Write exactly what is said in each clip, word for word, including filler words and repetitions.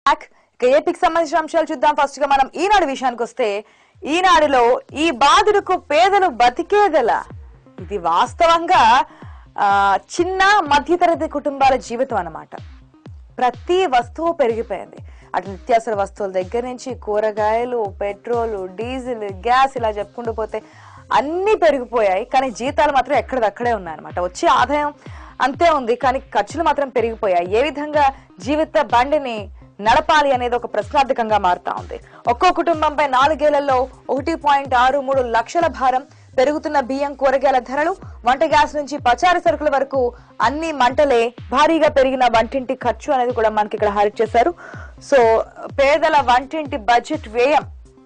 ఏపీకి సంబంధించిన అంశాలు చూద్దాం. ఫస్ట్ గా మనం ఈనాడు విషయానికి వస్తే, ఈనాడులో ఈ బాధుడుకు పేదలు బతికేదల, ఇది వాస్తవంగా ఆ చిన్న మధ్యతరగతి కుటుంబాల జీవితం అన్నమాట. ప్రతి వస్తువు పెరిగిపోయింది. అటు నిత్యావసర వస్తువుల దగ్గర నుంచి కూరగాయలు, పెట్రోల్, డీజిల్, గ్యాస్ ఇలా చెప్పుకుంటూ పోతే అన్ని పెరిగిపోయాయి. కానీ జీతాలు మాత్రం ఎక్కడిదక్కడే ఉన్నాయన్నమాట. వచ్చే ఆదాయం అంతే ఉంది, కానీ ఖర్చులు మాత్రం పెరిగిపోయాయి. ఏ విధంగా జీవిత బండిని నడపాలి అనేది ఒక ప్రశ్నార్థకంగా మారుతా ఉంది. ఒక్కో కుటుంబంపై నాలుగేళ్లలో ఒకటి పాయింట్ ఆరు మూడు లక్షల భారం. పెరుగుతున్న బియ్యం, కూరగాయల ధరలు, వంట గ్యాస్ నుంచి పచారీ సరుకుల వరకు అన్ని మంటలే. భారీగా పెరిగిన వంటింటి ఖర్చు అనేది కూడా మనకి ఇక్కడ హైలైట్ చేశారు. సో పేదల వంటింటి బడ్జెట్ వ్యయం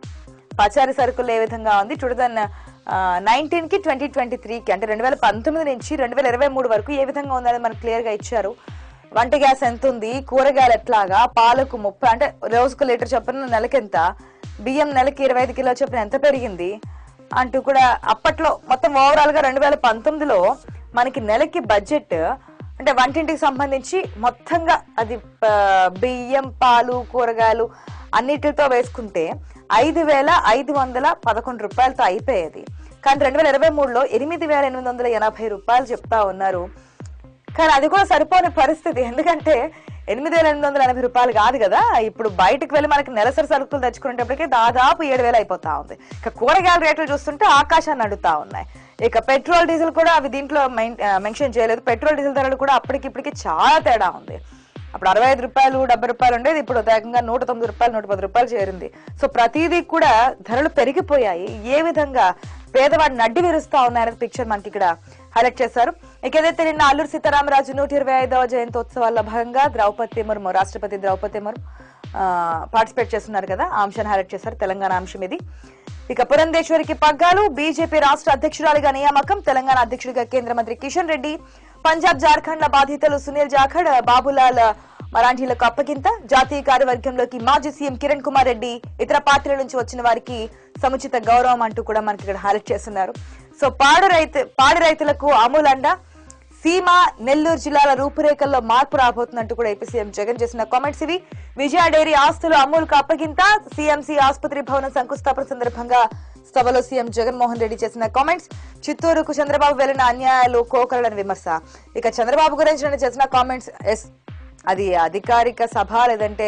పచారీ సరుకులు ఏ విధంగా ఉంది, టూ థౌజండ్ నైన్టీన్ కి ట్వంటీ ట్వంటీ త్రీకి అంటే రెండు వేల పంతొమ్మిది నుంచి రెండు వేల ఇరవై మూడు వరకు ఏ విధంగా ఉందని మనకు క్లియర్ గా ఇచ్చారు. వంట గ్యాస్ ఎంత ఉంది, కూరగాయలు ఎట్లాగా, పాలకు ముప్పై అంటే రోజుకు లీటర్ చొప్పున నెలకెంత, బియ్యం నెలకి ఇరవై ఐదు కిలో చొప్పున ఎంత పెరిగింది అంటూ కూడా అప్పట్లో మొత్తం ఓవరాల్ గా రెండు వేల పంతొమ్మిదిలో మనకి నెలకి బడ్జెట్ అంటే వంటింటికి సంబంధించి మొత్తంగా అది బియ్యం, పాలు, కూరగాయలు అన్నిటితో వేసుకుంటే ఐదు వేల ఐదు వందల పదకొండు రూపాయలతో అయిపోయేది. కానీ రెండు వేల ఇరవై మూడులో ఎనిమిది వేల ఎనిమిది వందల ఎనభై రూపాయలు చెప్తా ఉన్నారు. కానీ అది కూడా సరిపోని పరిస్థితి. ఎందుకంటే ఎనిమిది వేల ఎనిమిది వందల ఎనభై రూపాయలు కాదు కదా, ఇప్పుడు బయటకు వెళ్ళి మనకి నెలసరి సరుకులు తెచ్చుకునేటప్పటికే దాదాపు ఏడు వేలు అయిపోతా ఉంది. ఇక కూరగాయల రేట్లు చూస్తుంటే ఆకాశాన్ని అడుగుతా ఉన్నాయి. ఇక పెట్రోల్, డీజిల్ కూడా అవి దీంట్లో మెన్షన్ చేయలేదు. పెట్రోల్, డీజిల్ ధరలు కూడా అప్పటికి ఇప్పటికి చాలా తేడా ఉంది. అప్పుడు అరవై ఐదు రూపాయలు డెబ్బై రూపాయలు ఉండేది, ఇప్పుడు ఏకంగా నూట తొమ్మిది రూపాయలు నూట పది రూపాయలు చేరింది. సో ప్రతిదీ కూడా ధరలు పెరిగిపోయాయి. ఏ విధంగా పేదవాడిని నడ్డి విరుస్తా ఉన్నారనే పిక్చర్ మనకి ఇక్కడ హైలైట్ చేశారు. ఇక ఏదైతే నిన్న అల్లూరు సీతారామరాజు నూట ఇరవై ఐదవ జయంతోత్సవాల్లో భాగంగా ద్రౌపది ముర్ము, రాష్ట్రపతి ద్రౌపది ముర్ము పార్టిసిపేట్ చేస్తున్నారు కదా, ఆ అంశాన్ని హైలైట్ చేశారు. తెలంగాణ అంశం ఇది. ఇక పురంధేశ్వరికి పగ్గాలు, బీజేపీ రాష్ట్ర అధ్యక్షురాలిగా నియామకం, తెలంగాణ అధ్యక్షుడిగా కేంద్ర మంత్రి కిషన్ రెడ్డి, పంజాబ్ జార్ఖండ్ ల బాధితులు సునీల్ జాఖడ్, బాబులాల్ మరాఠీలకు అప్పగింత, జాతీయ కార్యవర్గంలోకి మాజీ సీఎం కిరణ్ కుమార్ రెడ్డి, ఇతర పార్టీల నుంచి వచ్చిన వారికి సముచిత గౌరవం అంటూ కూడా మనకి ఇక్కడ హైలైట్ చేస్తున్నారు. సో పాడు రైతు పాడి రైతులకు అమూల్ అండ, సీమ నెల్లూరు జిల్లాల రూపురేఖల్లో మార్పు రాబోతుందంటూ కూడా ఏపీ సీఎం జగన్ చేసిన కామెంట్స్ ఇవి. విజయ డైరీ ఆస్తులు అమూల్ కు అప్పగింత, సీఎంసీ ఆసుపత్రి భవనం శంకుస్థాపన సందర్భంగా సభలో సీఎం జగన్మోహన్ రెడ్డి చేసిన కామెంట్స్. చిత్తూరుకు చంద్రబాబు వెళ్లిన అన్యాయాలు కోకరలని విమర్శ. ఇక చంద్రబాబు గురించి చేసిన కామెంట్స్, ఎస్ అది అధికారిక సభ లేదంటే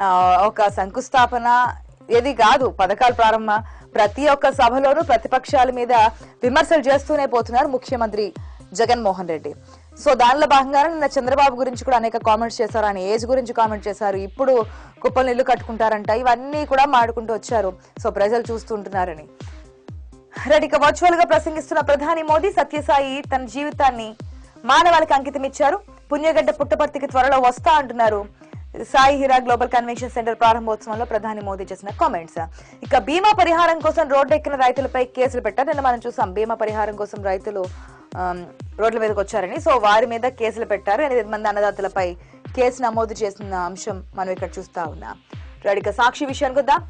ఒక శంకుస్థాపన ఏది కాదు, పథకాల ప్రారంభ. ప్రతి ఒక్క సభలోనూ ప్రతిపక్షాల మీద విమర్శలు చేస్తూనే పోతున్నారు ముఖ్యమంత్రి జగన్మోహన్ రెడ్డి. సో దానిలో భాగంగానే నిన్న చంద్రబాబు గురించి కూడా అనేక కామెంట్స్ చేశారు. ఆయన ఏజ్ గురించి కామెంట్ చేశారు. ఇప్పుడు కుప్పలు ఇల్లు కట్టుకుంటారంట, ఇవన్నీ కూడా మాడుకుంటూ వచ్చారు. సో ప్రజలు చూస్తుంటున్నారని. రెడ్డిక వర్చువల్ గా ప్రసంగిస్తున్న ప్రధాని మోదీ సత్యసాయి తన జీవితాన్ని మానవాళికి అంకితం ఇచ్చారు. పుణ్యగడ్డ పుట్టపర్తికి త్వరలో వస్తా అంటున్నారు. Sai Hira global convention centre ప్రారంభోత్సవంలో ప్రధాని మోదీ చేసిన కామెంట్స్. ఇక బీమా పరిహారం కోసం రోడ్డెక్కిన రైతులపై కేసులు పెట్టారు. నిన్న మనం చూసాం, బీమా పరిహారం కోసం రైతులు రోడ్ల మీదకి వచ్చారని. సో వారి మీద కేసులు పెట్టారు. ఎనిమిది మంది అన్నదాతలపై కేసు నమోదు చేసిన అంశం మనం ఇక్కడ చూస్తా ఉన్నాం. ఇక సాక్షి విషయానికి వద్దాం.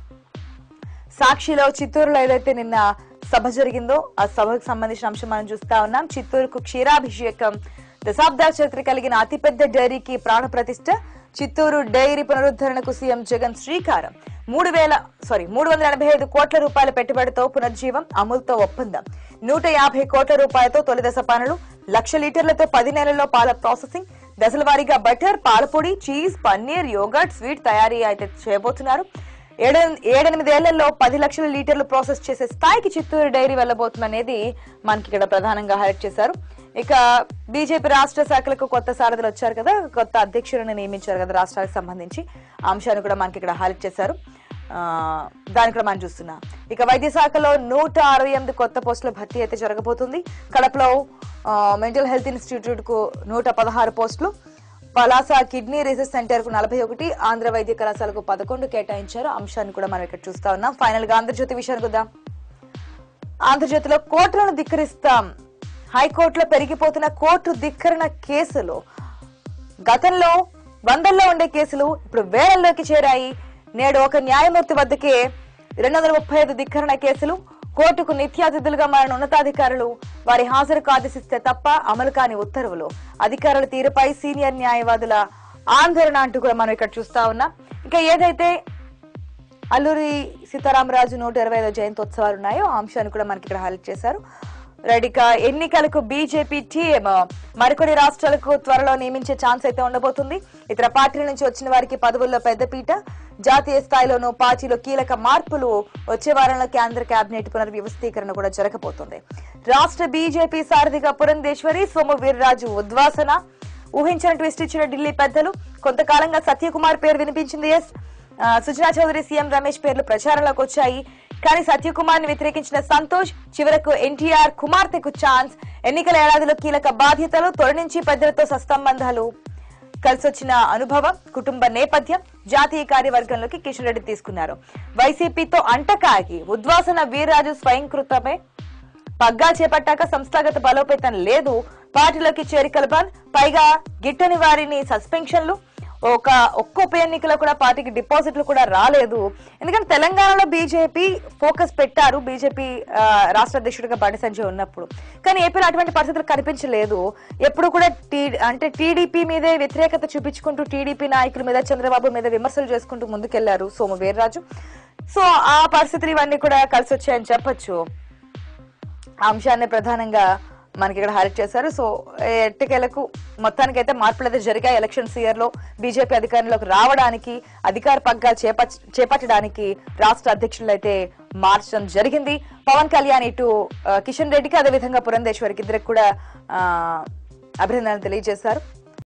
సాక్షిలో చిత్తూరులో ఏదైతే నిన్న సభ జరిగిందో ఆ సభకు సంబంధించిన అంశం మనం చూస్తా ఉన్నాం. చిత్తూరుకు క్షీరాభిషేకం, దశాబ్దాల చరిత్ర కలిగిన అతిపెద్ద డైరీకి ప్రాణ ప్రతిష్ఠ, చిత్తూరు డైరీ పునరుద్ధరణకు సీఎం జగన్ శ్రీకారం. మూడు వేల సారీ మూడు వందల ఎనభై ఐదు కోట్ల రూపాయల పెట్టుబడితో పునర్జీవం, అమూల్తో ఒప్పందం. నూట యాభై కోట్ల రూపాయలతో తొలి దశ పనులు, లక్ష లీటర్లతో పది నెలల్లో పాల ప్రాసెసింగ్, దశల వారీగా బటర్, పాలపొడి, చీజ్, పన్నీర్, యోగర్ట్, స్వీట్ తయారీ అయితే చేయబోతున్నారు. ఏడు ఏడెనిమిదేళ్లలో పది లక్షల లీటర్లు ప్రాసెస్ చేసే స్థాయికి చిత్తూరు డైరీ వెళ్లబోతుందనేది మనకి ఇక్కడ ప్రధానంగా హైలైట్ చేశారు. ఇక బీజేపీ రాష్ట్ర శాఖలకు కొత్త సారథులు వచ్చారు కదా, కొత్త అధ్యక్షులను నియమించారు కదా రాష్ట్రాలకు సంబంధించి, ఆ అంశాన్ని కూడా మనకి ఇక్కడ హైలైట్ చేశారు. ఆ దాని కూడా మనం చూస్తున్నాం. ఇక వైద్య శాఖలో నూట అరవై ఎనిమిది కొత్త పోస్టుల భర్తీ అయితే జరగబోతుంది. కడపలో మెంటల్ హెల్త్ ఇన్స్టిట్యూట్ కు నూట పదహారు పోస్టులు, పలాస కిడ్నీ రీసెర్చ్ సెంటర్ కు నలభై ఒకటి, ఆంధ్ర వైద్య కళాశాలకు పదకొండు కేటాయించారు. అంశాన్ని కూడా మనం ఇక్కడ చూస్తా ఉన్నాం. ఫైనల్ గా ఆంధ్రజ్యోతి విషయానికి వద్దాం. ఆంధ్రజ్యోతిలో కోర్టులను ధిక్కరిస్తాం, హైకోర్టులో పెరిగిపోతున్న కోర్టు ధిక్కరణ కేసులు. గతంలో వందల్లో ఉండే కేసులు ఇప్పుడు వేలల్లోకి చేరాయి. నేడు ఒక న్యాయమూర్తి వద్దకే రెండు వందల ముప్పై ఐదు ధిక్కరణ కేసులు. కోర్టుకు నిత్యాతిథులుగా మారిన ఉన్నతాధికారులు వారి హాజరుకు ఆదేశిస్తే తప్ప అమలు కాని ఉత్తర్వులు. అధికారుల తీరుపై సీనియర్ న్యాయవాదుల ఆందోళన అంటూ కూడా మనం ఇక్కడ చూస్తా ఉన్నాం. ఇంకా ఏదైతే అల్లూరి సీతారామరాజు నూట ఇరవై ఐదో జయంతోత్సవాలు ఉన్నాయో ఆ అంశాన్ని కూడా మనకి ఇక్కడ హైలైట్ చేశారు. రెడీగా ఎన్నికలకు బీజేపీ టీఎం మరికొన్ని రాష్ట్రాలకు త్వరలో నియమించే ఛాన్స్ అయితే ఉండబోతుంది. ఇతర పార్టీల నుంచి వచ్చిన వారికి పదవుల్లో పెద్దపీట, జాతీయ స్థాయిలోనూ పార్టీలో కీలక మార్పులు, వచ్చే వారంలో కేంద్ర కేబినెట్ పునర్వ్యవస్థీకరణ కూడా జరగబోతుంది. రాష్ట్ర బీజేపీ సారథిగా పురంధేశ్వరి, సోము వీర్రాజు ఉద్వాసన, ఊహించిన ట్విస్ట్ ఇచ్చిన ఢిల్లీ పెద్దలు. కొంతకాలంగా సత్యకుమార్ పేరు వినిపించింది. ఎస్ సుజనా చౌదరి, సీఎం రమేష్ పేర్లు ప్రచారంలోకి వచ్చాయి. కానీ సత్యకుమార్ ని వ్యతిరేకించిన సంతోష్ చివరకు ఎన్టీఆర్ కుమార్తెకు ఛాన్స్. ఎన్నికల ఏడాదిలో కీలక బాధ్యతలు, తొలి నుంచి పెద్దలతో సత్సంబంధాలు, కలిసొచ్చిన అనుభవం, కుటుంబ నేపథ్యం జాతీయ కార్యవర్గంలోకి కిషన్ రెడ్డి తీసుకున్నారు. వైసీపీతో అంటకాగి ఉద్వాసన వీర్రాజు స్వయంకృతమే. పగ్గా చేపట్టాక సంస్థాగత బలోపేతం లేదు, పార్టీలోకి చేరికలు బంద్, పైగా గిట్టని వారిని సస్పెన్షన్లు, ఒక ఒక్క ఉప ఎన్నికలో కూడా పార్టీకి డిపాజిట్లు కూడా రాలేదు. ఎందుకంటే తెలంగాణలో బీజేపీ ఫోకస్ పెట్టారు, బీజేపీ రాష్ట్ర అధ్యక్షుడిగా బండి సంజయ్ ఉన్నప్పుడు. కానీ ఏపీలో అటువంటి పరిస్థితులు కనిపించలేదు. ఎప్పుడు కూడా టీ అంటే టీడీపీ మీదే వ్యతిరేకత చూపించుకుంటూ టీడీపీ నాయకుల మీద, చంద్రబాబు మీద విమర్శలు చేసుకుంటూ ముందుకెళ్లారు సోము వీర్రాజు. సో ఆ పరిస్థితులు ఇవన్నీ కూడా కలిసి వచ్చాయని చెప్పొచ్చు. ఆ అంశాన్ని ప్రధానంగా మనకి ఇక్కడ హైలైట్ చేశారు. సో ఎట్టకేలకు మొత్తానికి అయితే మార్పులు అయితే జరిగాయి. ఎలక్షన్స్ ఇయర్ లో బీజేపీ అధికారంలోకి రావడానికి, అధికార పగ్గాలు చేప చేపట్టడానికి రాష్ట్ర అధ్యక్షులు అయితే మార్చడం జరిగింది. పవన్ కళ్యాణ్ ఇటు కిషన్ రెడ్డికి, అదేవిధంగా పురంధేశ్వరికి ఇద్దరికి కూడా అభినందనలు తెలియజేశారు.